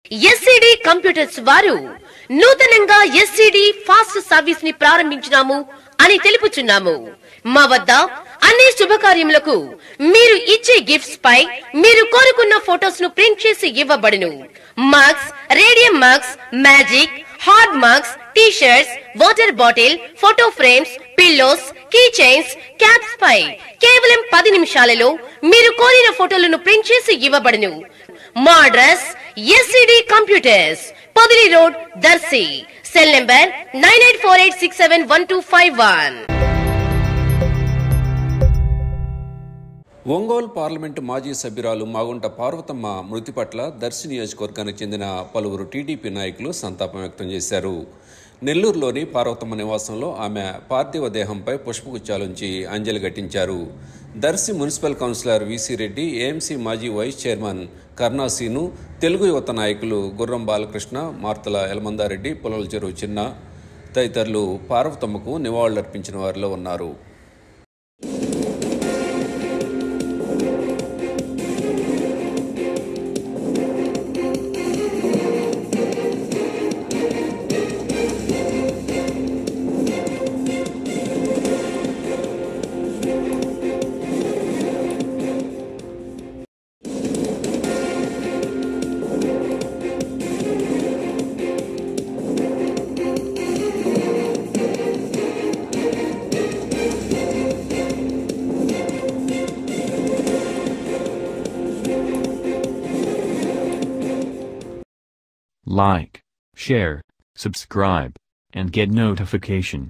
SCD computers వారు నూతనంగా SCD fast service ని ప్రారంభించినాము అని తెలుపుచున్నాము. మా వద్ద అన్ని శుభకార్యములకు మీరు ఇచ్చే గిఫ్ట్స్ పై మీరు కోరుకున్న ఫోటోస్ ను ప్రింట్ చేసి ఇవ్వబడును. Mugs, radium mugs, magic, hard mugs, T shirts, water bottle, photo frames, pillows, key chains, caps పై కేవలం 10 నిమిషాలలో మీరు కోరిన ఫోటోలను ప్రింట్ చేసి ఇవ్వబడును. మా address SCD computers, Podili road, Darsi. Cell number 9848671251. Ongole parliament మాజీ సభ్యురాలు మాగుంట పార్వతమ్మ మృతి పట్ల దర్శి నియోజకవర్గానికి చెందిన పలువురు టీడీపీ నాయకులు సంతాపం వ్యక్తం చేశారు. నెల్లూరులోని పార్వతమ్మ నివాసంలో ఆమె పార్థివ దేహంపై పుష్పగుచ్చాలుంచి అంజలి ఘటించారు. Darsi municipal councillor VC Reddy, AMC మాజీ వైస్ చైర్మన్ కర్ణాసీను, తెలుగు యువత నాయకులు గుర్రం బాలకృష్ణ, మార్తల ఎలమందారెడ్డి, పులల చెరువు చిన్న తదితరులు పార్వతమ్మకు నివాళులర్పించిన వారిలో ఉన్నారు. Like, share, subscribe, and get notification.